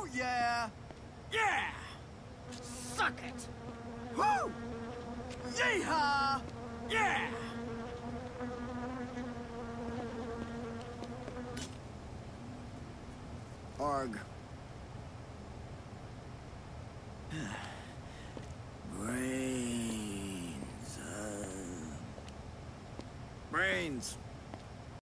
yeah! Yeah! Suck it! Woo! Yeehaw! Yeah! Arg. Brains. Brains.